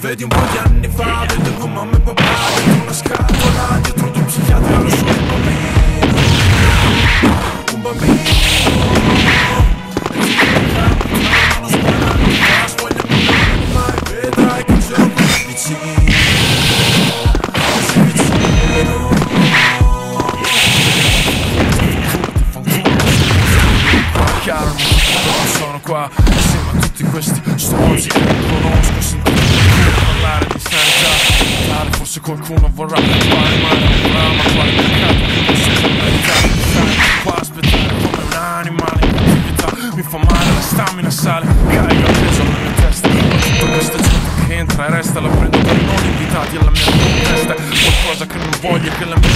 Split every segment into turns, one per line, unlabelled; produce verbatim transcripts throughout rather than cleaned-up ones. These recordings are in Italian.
vedi un po' di anni fa, vedevo mamma e papà dentro una scatola, dietro due psichiatri ero solo un bambino, un bambino. E ti non sparare, ma spogliami mani, mai vedrai che c'ero così vicino, così vicino. Chiaro, non sono qua insieme a tutti questi stronzi che non conosco, sento parlare di sanità mentale, forse qualcuno vorrà fare male a un ma quale peccato, forse è la verità, qua aspettare come un animale in attività, mi fa male, la stamina sale, carica peso alla mia testa, ma tutta questa gente che entra e resta la prendo per non invitati alla mia testa, qualcosa che non voglio che la mia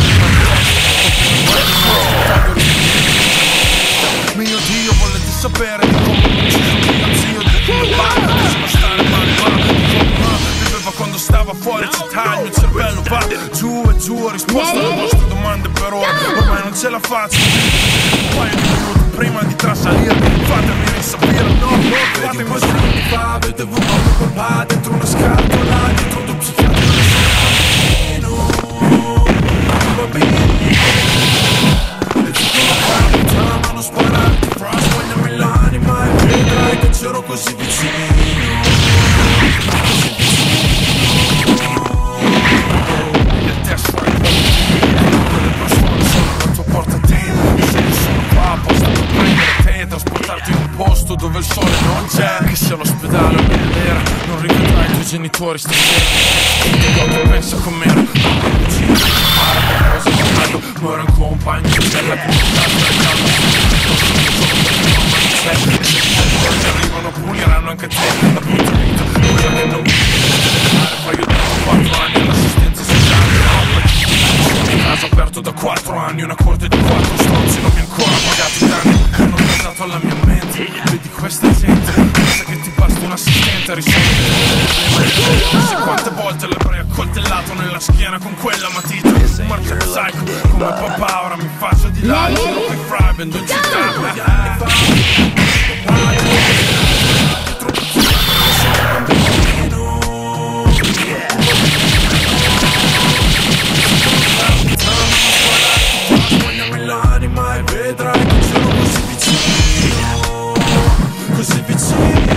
mio Dio, volete sapere di come ho ucciso mio zio, di come parla, di stare male, ma viveva quando stava fuori città, il mio cervello va giù e giù, ho risposto alle vostre domande per ora, ormai non ce la faccio, un paio di minuti prima di trasalire, fatemi risapire, no, no, fatemi così anni fa, vedevo mamma e papà dentro una scatola, dietro due psichiatri, un bambino, e ti dico ma non spararti, fra spogliami l'anima e vedrai che c'ero così vicino, così vicino. E te suoni quelle persone sono alla tua porta tenda, se io sono qua apposta per prendere te, trasportarti in un posto dove il sole non c'è, che sia l'ospedale o l'era, non rivedrai i tuoi genitori stasera, che pensa com'era, muore un compagno di cella che se arrivano puliranno anche te, la brutta vita, quella che non mi fare, poi io dopo quattro anni all'assistenza sociale, un caso aperto da quattro anni, una corte di quattro stronzi, non mi ancora pagati danni, hanno pensato alla mia mente, vedi questa gente, pensa che ti basta un assistente a risolvere il problema, non sai quante volte l'avrei accoltellato nella schiena con quella matita, un marcio psycho, come papà, ora mi faccio di là, giro per fry, vendo in città, spogliami l'anima e vedrai che c'ero così vicino, così vicino.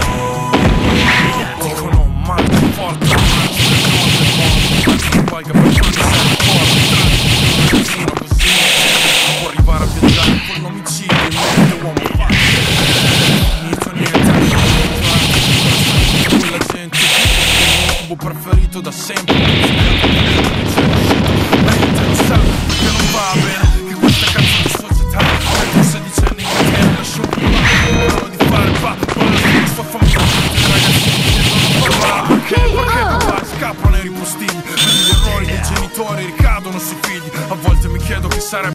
Dicono marcia forte, marcia poi che per quanto sei forte, vicino così, può arrivare a viaggiare con l'omicidio in mente, uomo fatto, finito niente, quella gente, il mio cubo preferito da sempre.